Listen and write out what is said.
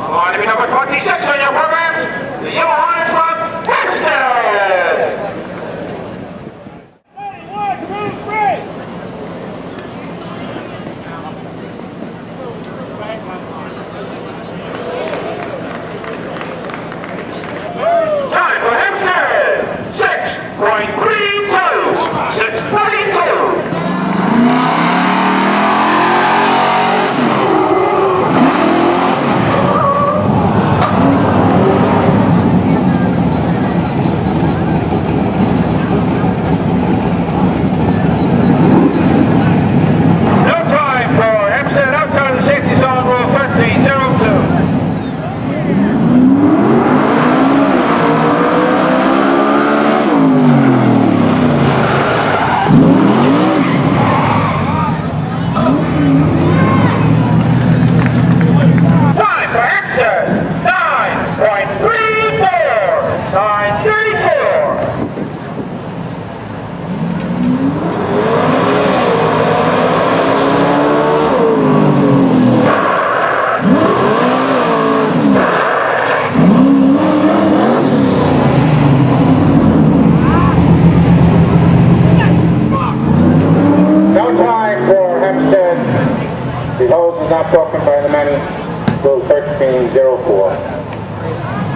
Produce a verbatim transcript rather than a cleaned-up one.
On to be number twenty-six on your programs, the Yellow Hornets from Hempstead. One, two, three. Time for Hempstead, six point three two, six thirty-two. The hose is not broken by the many, goes thirteen oh four.